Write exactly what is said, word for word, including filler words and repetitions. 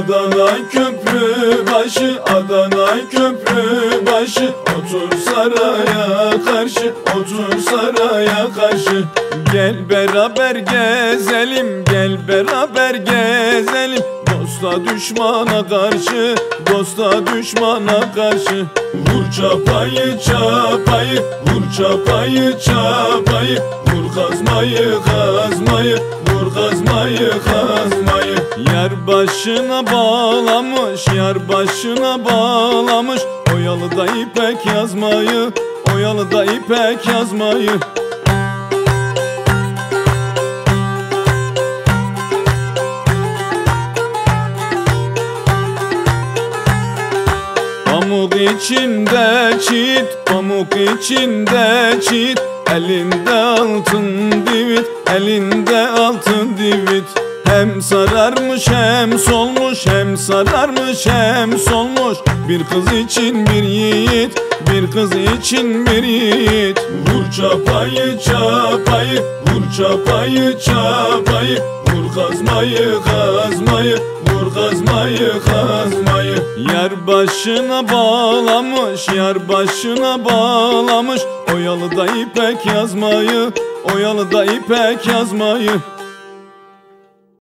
Adana köprü başı, Adana köprü başı. Otur saraya karşı, otur saraya karşı. Gel beraber gezelim, gel beraber gezelim. Dosta düşmana karşı, dosta düşmana karşı. Vur çapayı çapayı, vur çapayı çapayı. Vur kazmayı kazmayı, vur kazmayı kazmayı. Yar başına bağlamış, yar başına bağlamış. Oyalı da ipek yazmayı, oyalı da ipek yazmayı. Pamuk içinde çit, pamuk içinde çit. Elinde altın divit, elinde altın divit. Hem sararmış hem solmuş, hem sararmış hem solmuş. Bir kız için bir yiğit, bir kız için bir yiğit. Vur çapayı çapayı, vur çapayı çapayı. Vur kazmayı kazmayı, vur kazmayı kazmayı. Yar başına bağlamış, yar başına bağlamış. Oyalı da ipek yazmayı, oyalı da ipek yazmayı.